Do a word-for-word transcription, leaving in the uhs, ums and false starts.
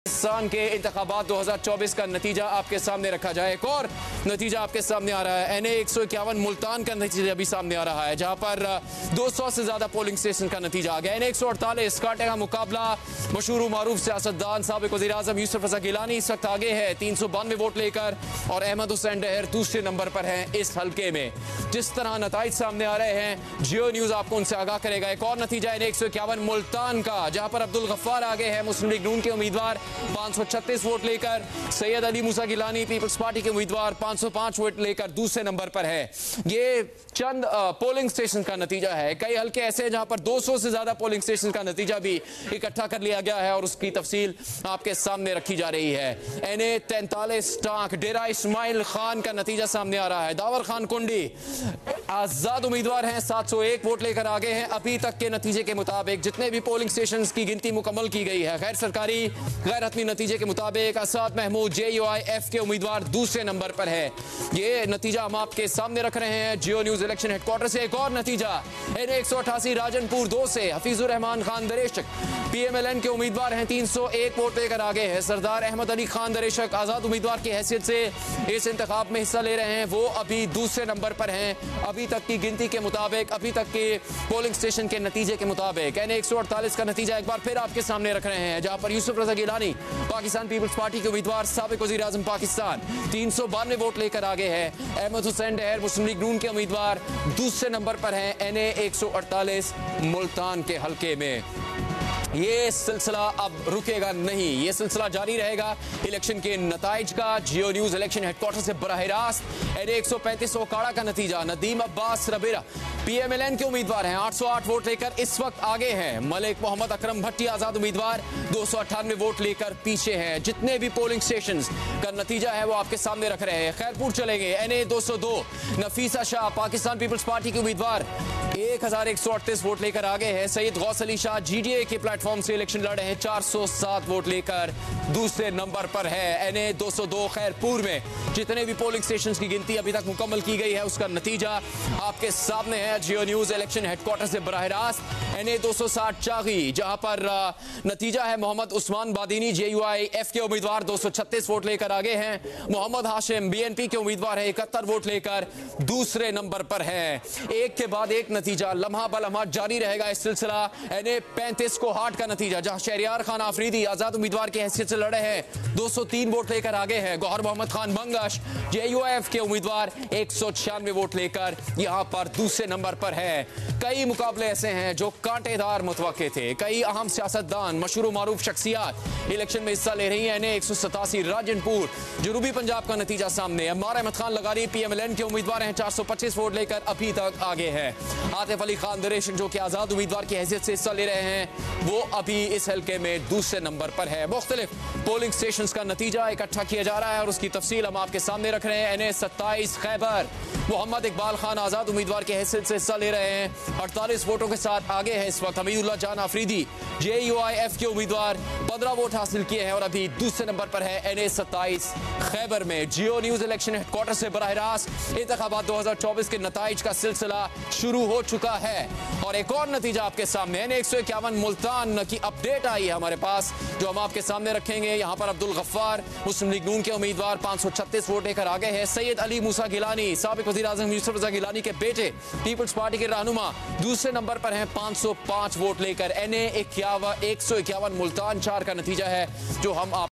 पाकिस्तान के इंतखाबात दो हजार चौबीस का नतीजा आपके सामने रखा जाए। एक और नतीजा आपके सामने आ रहा है। एन ए एक सौ इक्यावन मुल्तान का नतीजा भी सामने आ रहा है, जहां पर दो सौ से ज्यादा पोलिंग स्टेशन का नतीजा आ गया। एन ए एक सौ अड़तालीस कांटे का मुकाबला मशहूर मारूफ सियासतदान साबिक वज़ीर आज़म यूसुफ रज़ा गिलानी इस वक्त आगे है तीन सौ बानवे वोट लेकर, और अहमद हुसैन डहर दूसरे नंबर पर हैं इस हल्के में। जिस तरह नताइज सामने आ रहे हैं, जियो न्यूज आपको उनसे आगाह करेगा। एक और नतीजा एन ए एक सौ इक्यावन मुल्तान का, जहां पर अब्दुल गफ्फार आगे है मुस्लिम लीग नून के उम्मीदवार पाँच सौ छत्तीस वोट लेकर। सैयद अली मूसा गिलानी पीपल्स पार्टी के उम्मीदवार पाँच सौ पाँच वोट लेकर दूसरे नंबर पर है। ये चंद पोलिंग स्टेशन का नतीजा है। कई हल्के ऐसे हैं जहां पर दो सौ से ज्यादा पोलिंग स्टेशन का नतीजा भी इकट्ठा कर लिया गया है और उसकी तफसील आपके सामने रखी जा रही है। एन ए तैंतालीस टांक डेरा इस्माइल खान का नतीजा सामने आ रहा है। दावर खान कुंडी आजाद उम्मीदवार हैं, सात सौ एक वोट लेकर आगे हैं। अभी तक के नतीजे के मुताबिक जितने भी पोलिंग स्टेशन की गिनती मुकम्मल की गई है, गैर सरकारी गैर हतमी नतीजे के मुताबिक Asad Mahmood J U I F के उम्मीदवार दूसरे नंबर पर है। ये नतीजा हम आपके सामने रख रहे हैं जियो न्यूज इलेक्शन हेडक्वार्टर से। एक और नतीजा एन ए एक सौ अठासी राजनपुर दो से Hafeezur Rehman Khan Dreshak P M L N के उम्मीदवार हैं, तीन सौ एक वोट लेकर आगे है। सरदार अहमद अली खान दरेशक आजाद उम्मीदवार की हैसियत से इस इंतखाब में हिस्सा ले रहे हैं, वो अभी दूसरे नंबर पर हैं। अभी तक की गिनती के मुताबिक, अभी तक के पोलिंग स्टेशन के नतीजे के मुताबिक एन ए एक सौ अड़तालीस का नतीजा एक बार फिर आपके सामने रख रहे हैं, जहां पर यूसुफ रज़ा गिलानी पाकिस्तान पीपल्स पार्टी के उम्मीदवार साबिक वज़ीर आज़म पाकिस्तान तीन सौ बानवे वोट लेकर आगे है। अहमद हुसैन डहर मुस्लिम लीग नून के उम्मीदवार दूसरे नंबर पर हैं एन ए एक सौ अड़तालीस मुल्तान के हल्के में। ये सिलसिला अब रुकेगा नहीं, ये सिलसिला जारी रहेगा इलेक्शन के नताइज का। जियो न्यूज इलेक्शन हेडक्वार्टर से बराह रास्त एन ए एक सौ पैंतीस ओकाड़ा का नतीजा। Nadeem Abbas Rabera P M L N के उम्मीदवार हैं, आठ सौ आठ वोट लेकर इस वक्त आगे हैं। मलिक मोहम्मद अकरम भट्टी आजाद उम्मीदवार दो सौ अट्ठानवे वोट लेकर पीछे हैं। जितने भी पोलिंग स्टेशन का नतीजा है वो आपके सामने रख रहे हैं। खैरपुर चलेंगे, एन ए दो सौ दो नफीसा शाह पाकिस्तान पीपल्स पार्टी के उम्मीदवार एक हजार एक सौ अड़तीस वोट लेकर आगे है। Syed Ghaus Ali Shah G D A के प्लेटफॉर्म से इलेक्शन लड़ रहे हैं, चार सौ सात वोट लेकर दूसरे नंबर पर है। एन ए दो सौ दो खैरपुर में जितने भी पोलिंग स्टेशन की गिनती अभी तक मुकम्मल की गई है उसका नतीजा आपके सामने है जियो न्यूज इलेक्शन हेडक्वार्टर से बराह रास्त। एन ए दो सौ साठ चागी, जहां पर नतीजा है Mohammad Usman Badini J U I F के उम्मीदवार दो सौ छत्तीस वोट लेकर आगे हैं। Mohammad Hashim B N P के उम्मीदवार है इकहत्तर वोट लेकर दूसरे नंबर पर है। एक के बाद एक नतीजा लम्हा बलम्हा जारी रहेगा इस सिलसिला। एन ए पैंतीस को हाट का नतीजा, जहां शहरियार खान आफरीदी आजाद उम्मीदवार की हैसियत से लड़े हैं, दो सौ तीन वोट लेकर आगे है। Gohar Mohammad Khan Bangash J U I F के उम्मीदवार एक सौ छियानवे वोट लेकर यहां पर दूसरे नंबर पर है। कई मुकाबले ऐसे हैं जो कांटेदार मुतवक्के थे। कई अहम सियासतदान मशहूर मारूफ शख्सियात इलेक्शन में हिस्सा ले रही हैं। एन ए एक सौ सतासी राजनपुर जनूबी पंजाब का नतीजा सामने। अम्मार अहमद खान लगारी पी एम एल एन के उम्मीदवार हैं, चार सौ पच्चीस वोट लेकर अभी तक आगे है। आतिफ अली खान दरेशक जो कि आजाद उम्मीदवार की हैसियत से हिस्सा ले रहे हैं, वो अभी इस हल्के में दूसरे नंबर पर है। मुख्तलिफ पोलिंग स्टेशन का नतीजा इकट्ठा किया जा रहा है और उसकी तफसील हम आपके सामने रख रहे हैं। एन ए सत्ताईस खैबर मोहम्मद इकबाल खान आजाद उम्मीदवार की हैसियत से हिस्सा ले रहे हैं, अड़तालीस वोटों के साथ आगे है इस वक्त। Hamidullah Jan Afridi J U I F के उम्मीदवार पंद्रह वोट हासिल किए हैं और अभी दूसरे नंबर पर है एन ए सत्ताईस खैबर में। जियो न्यूज इलेक्शन हेडक्वार्टर से बराह रास्त इंतखाबात दो हजार चौबीस के नताइज का सिलसिला शुरू हो चुका है। और एक और नतीजा आपके सामने एन ए एक सौ इक्यावन मुल्तान की अपडेट आई है हमारे पास, जो हम आपके सामने रखेंगे। यहाँ पर अब्दुल गफ्फार मुस्लिम लीग नून के उम्मीदवार पाँच सौ छत्तीस वोट लेकर आगे है। सैयद अली मूसा गिलानी साबिक वज़ीर आज़म यूसुफ रज़ा गिलानी के बेटे पीपल्स पार्टी के रहनुमा दूसरे नंबर पर हैं, पाँच सौ पाँच वोट लेकर। एन ए इक्यावन एक सौ इक्यावन मुल्तान चार का नतीजा है जो हम आप